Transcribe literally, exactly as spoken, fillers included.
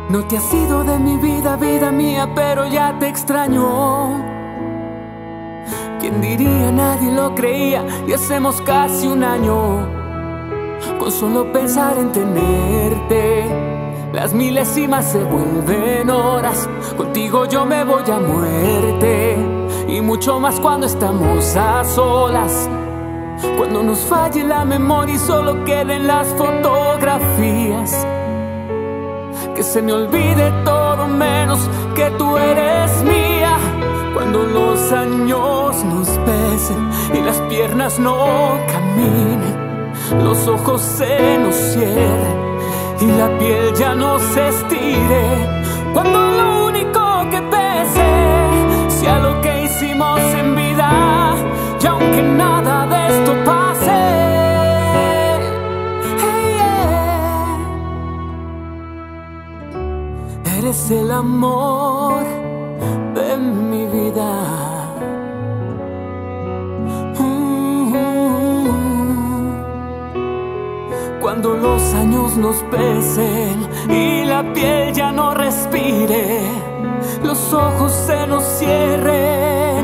No te has ido de mi vida, vida mía, pero ya te extraño. ¿Quién diría? Nadie lo creía y hacemos casi un año con solo pensar en tenerte. Las milésimas se vuelven horas, contigo yo me voy a muerte. Y mucho más cuando estamos a solas, cuando nos falle la memoria y solo queden las fotografías. Que se me olvide todo menos que tú eres mía. Cuando los años nos pesen y las piernas no caminen, los ojos se nos cierren y la piel ya no se estire. Cuando lo único que pese sea lo que hicimos en vida, y aunque nada de esto pase, hey, yeah. Eres el amor de mi vida. Cuando los años nos pesen y la piel ya no respire, los ojos se nos cierren